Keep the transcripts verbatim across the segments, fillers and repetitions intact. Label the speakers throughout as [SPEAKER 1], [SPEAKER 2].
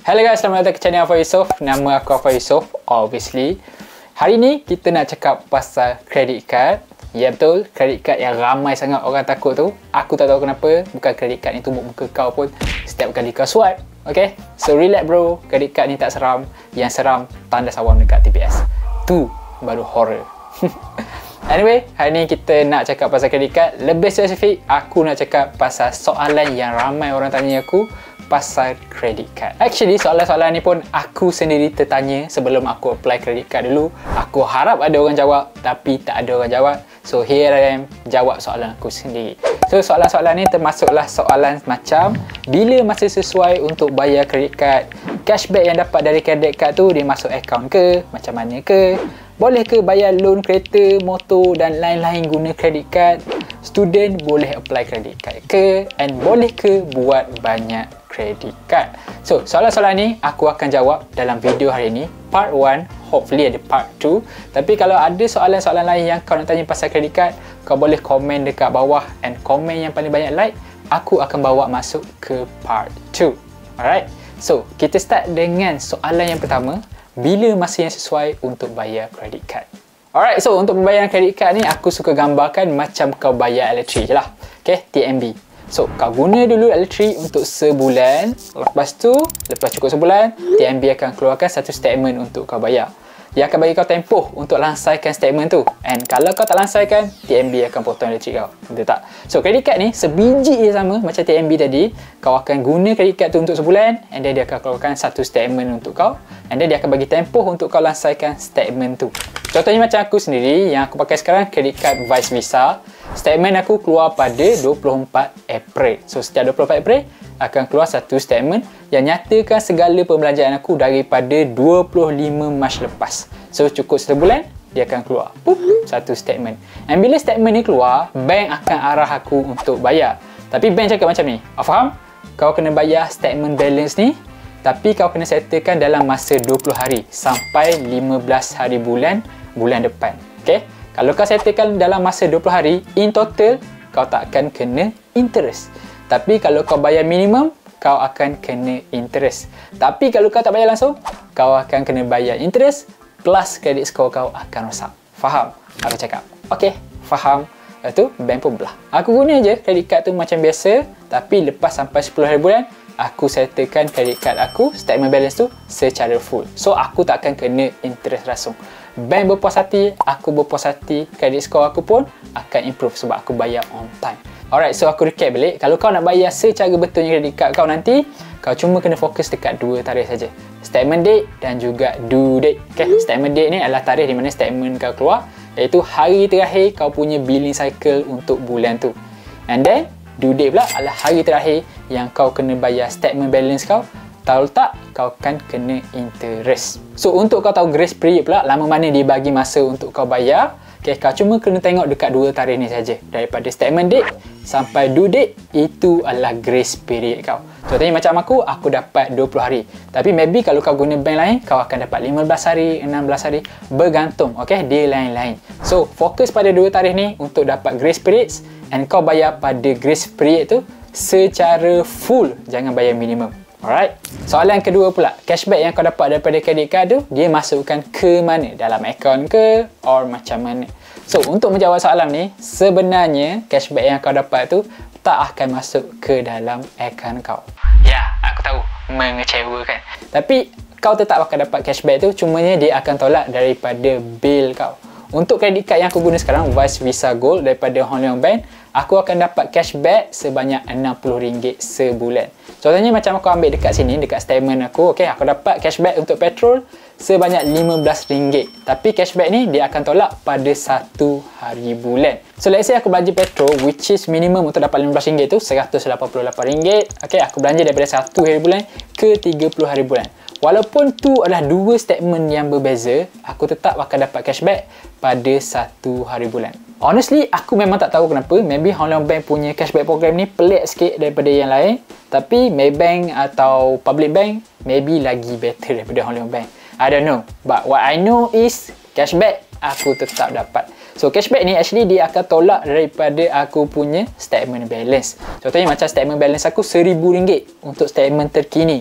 [SPEAKER 1] Hello guys, selamat datang ke channel Afan Yusof. Nama aku Afan Yusof, obviously. Hari ni kita nak cakap pasal credit card. Ya betul, credit card yang ramai sangat orang takut tu. Aku tak tahu kenapa, bukan credit card ni tumbuk muka kau pun setiap kali kau swipe. Okay, so relax bro, credit card ni tak seram. Yang seram, tanda sawam dekat T P S. Tu baru horror. Anyway, hari ni kita nak cakap pasal credit card. Lebih spesifik, aku nak cakap pasal soalan yang ramai orang tanya aku pasal credit card. Actually, soalan-soalan ni pun aku sendiri tertanya sebelum aku apply credit card dulu. Aku harap ada orang jawab, tapi tak ada orang jawab. So, here I am, jawab soalan aku sendiri. So, soalan-soalan ni termasuklah soalan macam, bila masa sesuai untuk bayar credit card? Cashback yang dapat dari credit card tu, dia masuk account ke? Macam mana ke? Boleh ke bayar loan kereta, motor dan lain-lain guna credit card? Student boleh apply credit card ke? And boleh ke buat banyak credit card? So, soalan-soalan ni aku akan jawab dalam video hari ni. Part one, hopefully ada part two. Tapi kalau ada soalan-soalan lain yang kau nak tanya pasal credit card, kau boleh komen dekat bawah. And komen yang paling banyak like, aku akan bawa masuk ke part two. Alright? So, kita start dengan soalan yang pertama. Bila masa yang sesuai untuk bayar credit card? Alright, so untuk pembayaran credit card ni, aku suka gambarkan macam kau bayar elektrik je lah. Okay, T M B. So, kau guna dulu elektrik untuk sebulan. Lepas tu, lepas cukup sebulan, T M B akan keluarkan satu statement untuk kau bayar. Dia akan bagi kau tempoh untuk lansaikan statement tu. And kalau kau tak lansaikan, T M B akan potong elektrik kau. Betul tak? So, credit card ni sebiji je sama macam T M B tadi. Kau akan guna credit card tu untuk sebulan, and then dia akan keluarkan satu statement untuk kau. And then dia akan bagi tempoh untuk kau lansaikan statement tu. Contohnya macam aku sendiri, yang aku pakai sekarang credit card Vice Visa. Statement aku keluar pada dua puluh empat April. So, setiap dua puluh empat April akan keluar satu statement yang nyatakan segala pembelanjaan aku daripada dua puluh lima Mac lepas. So, cukup sebulan, dia akan keluar Pup, satu statement. Dan bila statement ni keluar, bank akan arah aku untuk bayar. Tapi bank cakap macam ni, oh, faham? Kau kena bayar statement balance ni, tapi kau kena settlekan dalam masa dua puluh hari sampai lima belas hari bulan bulan depan. Okay? Kalau kau settlekan dalam masa dua puluh hari, in total, kau tak akan kena interest. Tapi kalau kau bayar minimum, kau akan kena interest. Tapi kalau kau tak bayar langsung, kau akan kena bayar interest plus credit score kau akan rosak. Faham aku cakap? Okay, faham. Lepas tu, bank pun belah. Aku guna je credit card tu macam biasa, tapi lepas sampai sepuluh hari bulan, aku settlekan credit card aku, statement balance tu secara full. So, aku tak akan kena interest langsung. Bank berpuas hati, aku berpuas hati, credit score aku pun akan improve sebab aku bayar on time. Alright, so aku recap balik. Kalau kau nak bayar secara betulnya credit card kau nanti, kau cuma kena fokus dekat dua tarikh saja. Statement date dan juga due date. Okay, statement date ni adalah tarikh di mana statement kau keluar, iaitu hari terakhir kau punya billing cycle untuk bulan tu. And then, due date pula adalah hari terakhir yang kau kena bayar statement balance kau. Kalau tak, kau akan kena interest. So, untuk kau tahu grace period pula, lama mana dia bagi masa untuk kau bayar, okay, kau cuma kena tengok dekat dua tarikh ni saja. Daripada statement date sampai due date, itu adalah grace period kau. Contohnya macam aku, aku dapat dua puluh hari. Tapi maybe kalau kau guna bank lain, kau akan dapat lima belas hari, enam belas hari. Bergantung, okay, dia lain-lain. So, fokus pada dua tarikh ni untuk dapat grace periods. And kau bayar pada grace period tu secara full. Jangan bayar minimum. Alright. Soalan kedua pula, cashback yang kau dapat daripada credit card tu, dia masukkan ke mana? Dalam akaun ke? Or macam mana? So, untuk menjawab soalan ni, sebenarnya cashback yang kau dapat tu tak akan masuk ke dalam akaun kau. Ya, aku tahu, mengecewakan. Tapi, kau tetap akan dapat cashback tu, cumanya dia akan tolak daripada bil kau. Untuk credit card yang aku guna sekarang, Vice Visa Gold daripada Hong Leong Bank, aku akan dapat cashback sebanyak enam puluh ringgit sebulan. Contohnya macam aku ambil dekat sini, dekat statement aku, okay, aku dapat cashback untuk petrol sebanyak lima belas ringgit. Tapi cashback ni dia akan tolak pada satu hari bulan. So let's say aku belanja petrol, which is minimum untuk dapat lima belas ringgit tu seratus lapan puluh lapan ringgit. Okay, aku belanja daripada satu hari bulan ke tiga puluh hari bulan. Walaupun tu adalah dua statement yang berbeza, aku tetap akan dapat cashback pada satu hari bulan. Honestly, aku memang tak tahu kenapa. Maybe Hong Leong Bank punya cashback program ni pelik sikit daripada yang lain. Tapi Maybank atau Public Bank maybe lagi better daripada Hong Leong Bank. I don't know. But what I know is cashback aku tetap dapat. So cashback ni actually dia akan tolak daripada aku punya statement balance. Contohnya macam statement balance aku seribu ringgit untuk statement terkini.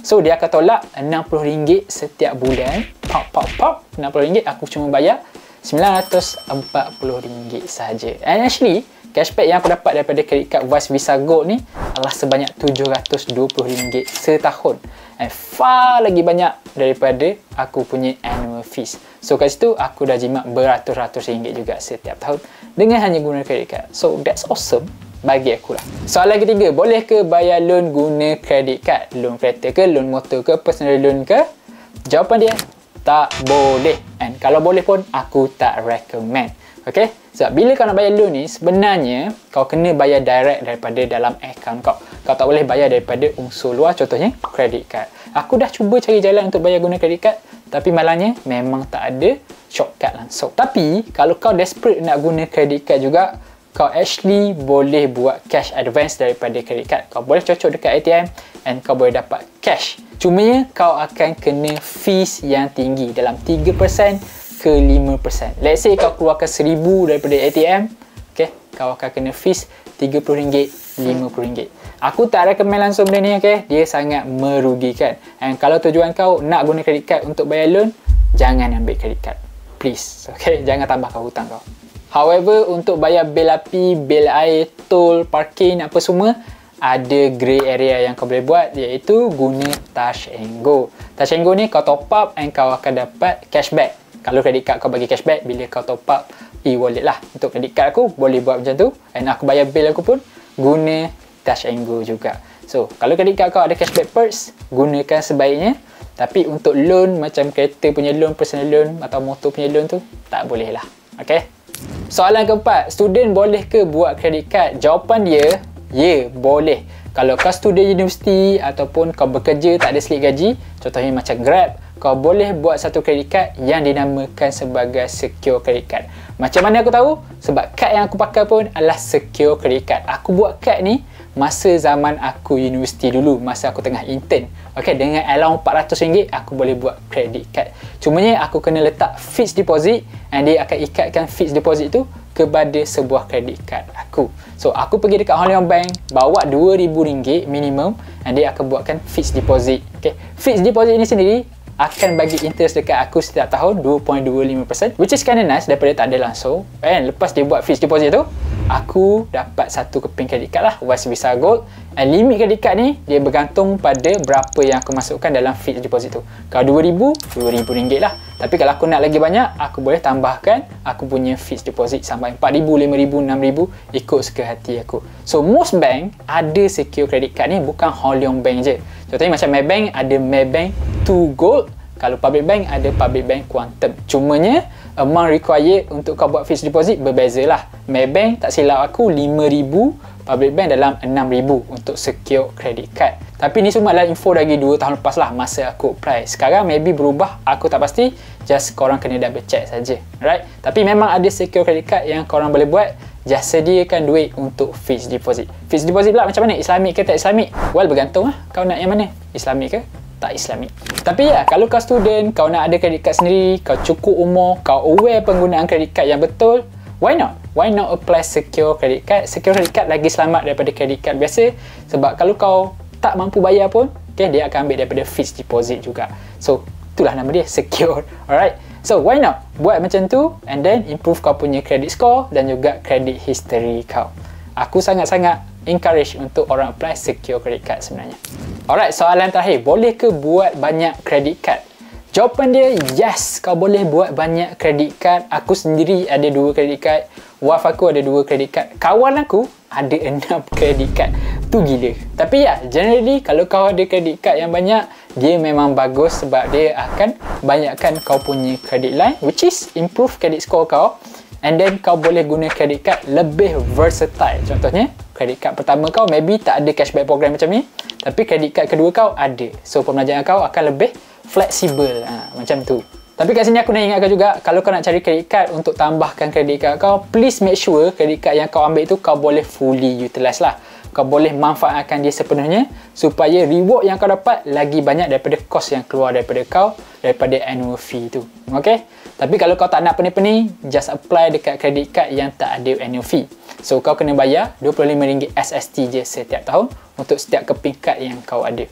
[SPEAKER 1] So dia akan tolak enam puluh ringgit setiap bulan. Pop pop pop enam puluh ringgit, aku cuma bayar sembilan ratus empat puluh ringgit sahaja. And actually cashback yang aku dapat daripada credit card Wise Visa Gold ni adalah sebanyak tujuh ratus dua puluh ringgit setahun. And far lagi banyak daripada aku punya annual fees. So kat situ aku dah jimat beratus-ratus ringgit juga setiap tahun dengan hanya guna credit card. So that's awesome bagi aku lah. Soalan ketiga, boleh ke bayar loan guna credit card? Loan kereta ke, loan motor ke, personal loan ke? Jawapan dia, tak boleh. And kalau boleh pun aku tak recommend. Okay, sebab bila kau nak bayar loan ni, sebenarnya kau kena bayar direct daripada dalam account kau. Kau tak boleh bayar daripada unsur luar, contohnya credit card. Aku dah cuba cari jalan untuk bayar guna credit card, tapi malangnya memang tak ada shortcut langsung. Tapi kalau kau desperate nak guna credit card juga, kau actually boleh buat cash advance daripada credit card. Kau boleh cocok dekat A T M and kau boleh dapat cash. Cumanya kau akan kena fees yang tinggi dalam tiga peratus ke lima peratus. Let's say kau keluarkan seribu daripada A T M, okay, kau akan kena fees tiga puluh ringgit, lima puluh ringgit. Aku tak recommend langsung benda ni, okay? Dia sangat merugikan. And kalau tujuan kau nak guna credit card untuk bayar loan, jangan ambil credit card. Please, okay? Jangan tambahkan hutang kau. However, untuk bayar bil api, bil air, tol, parking, apa semua, ada grey area yang kau boleh buat, iaitu guna Touch and Go. Touch and Go ni kau top up and kau akan dapat cashback. Kalau credit card kau bagi cashback bila kau top up e-wallet lah. Untuk credit card aku boleh buat macam tu. And aku bayar bil aku pun guna Touch and Go juga. So, kalau credit card kau ada cashback perks, gunakan sebaiknya. Tapi untuk loan macam kereta punya loan, personal loan atau motor punya loan tu, tak boleh lah. Okay? Soalan keempat, student boleh ke buat credit card? Jawapan dia, ya, yeah, boleh. Kalau kau student universiti ataupun kau bekerja tak ada slip gaji, contohnya macam Grab, kau boleh buat satu credit card yang dinamakan sebagai secure credit card. Macam mana aku tahu? Sebab kad yang aku pakai pun adalah secure credit card. Aku buat kad ni masa zaman aku universiti dulu, masa aku tengah intern. Okay, dengan allowance empat ratus ringgit, aku boleh buat credit card. Cumanya aku kena letak fixed deposit and dia akan ikatkan fixed deposit tu kepada sebuah credit card aku. So, aku pergi dekat Hong Leong Bank, bawa dua ribu ringgit minimum and dia akan buatkan fixed deposit. Okay, fixed deposit ni sendiri akan bagi interest dekat aku setiap tahun dua perpuluhan dua lima peratus, which is kind of nice daripada tak ada langsung. And lepas dia buat fixed deposit tu, aku dapat satu keping credit card lah, Wise Visa Gold. And limit credit card ni dia bergantung pada berapa yang aku masukkan dalam fixed deposit tu. Kalau dua ribu, dua ribu ringgit lah. Tapi kalau aku nak lagi banyak, aku boleh tambahkan aku punya fixed deposit sampai empat ribu, lima ribu, enam ribu, ikut suka hati aku. So most bank ada secure credit card ni, bukan Hong Leong Bank je. Contohnya macam Maybank ada Maybank two Gold. Kalau Public Bank ada Public Bank Quantum. Cumanya amount required untuk kau buat fixed deposit berbeza lah. Maybank tak silap aku lima ribu, Public Bank dalam enam ribu untuk secure credit card. Tapi ni semua adalah info dari dua tahun lepas lah masa aku apply. Sekarang maybe berubah, aku tak pasti. Just korang kena double check saja, right? Tapi memang ada secure credit card yang korang boleh buat. Just sediakan duit untuk fixed deposit. Fixed deposit pula macam mana? Islamik ke tak Islamik? Well, bergantung lah. Kau nak yang mana? Islamik ke tak Islamik? Tapi ya, kalau kau student, kau nak ada credit card sendiri, kau cukup umur, kau aware penggunaan credit card yang betul, why not? Why not apply secure credit card? Secure credit card lagi selamat daripada credit card biasa. Sebab kalau kau tak mampu bayar pun, okay, dia akan ambil daripada fixed deposit juga. So, itulah nama dia, secure. Alright? So, why not? Buat macam tu and then improve kau punya credit score dan juga credit history kau. Aku sangat-sangat encourage untuk orang apply secure credit card sebenarnya. Alright, soalan terakhir. Boleh ke buat banyak credit card? Jawapan dia, yes, kau boleh buat banyak credit card. Aku sendiri ada dua credit card. Wife aku ada dua credit card. Kawan aku ada enam credit card. Tu gila. Tapi ya, generally kalau kau ada credit card yang banyak, dia memang bagus sebab dia akan banyakkan kau punya credit line, which is improve credit score kau. And then kau boleh guna credit card lebih versatile. Contohnya, credit card pertama kau maybe tak ada cashback program macam ni, tapi credit card kedua kau ada. So, pembelanjaan kau akan lebih fleksibel. Ha, macam tu. Tapi kat sini aku nak ingatkan juga, kalau kau nak cari credit card untuk tambahkan credit card kau, please make sure credit card yang kau ambil tu kau boleh fully utilize lah. Kau boleh manfaatkan dia sepenuhnya supaya reward yang kau dapat lagi banyak daripada cost yang keluar daripada kau, daripada annual fee tu. Okay? Tapi kalau kau tak nak pening-pening, just apply dekat credit card yang tak ada annual fee. So, kau kena bayar dua puluh lima ringgit S S T je setiap tahun untuk setiap keping kad yang kau ada.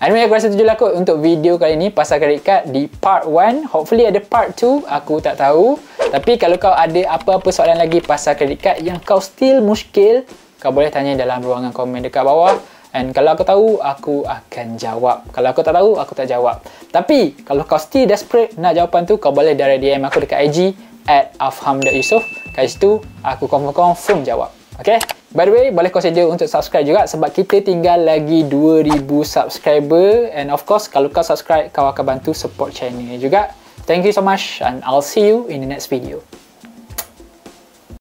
[SPEAKER 1] Anyway, aku rasa tu je lah kot untuk video kali ni pasal credit card di part one. Hopefully ada part two, aku tak tahu. Tapi kalau kau ada apa-apa soalan lagi pasal credit card yang kau still muskil, kau boleh tanya dalam ruangan komen dekat bawah. And kalau aku tahu, aku akan jawab. Kalau aku tak tahu, aku tak jawab. Tapi kalau kau still desperate nak jawapan tu, kau boleh direct D M aku dekat I G at afham dot yusuf. Kat situ, aku confirm-confirm jawab. Okay? By the way, boleh consider untuk subscribe juga sebab kita tinggal lagi dua ribu subscriber. And of course, kalau kau subscribe, kau akan bantu support channel ni juga. Thank you so much and I'll see you in the next video.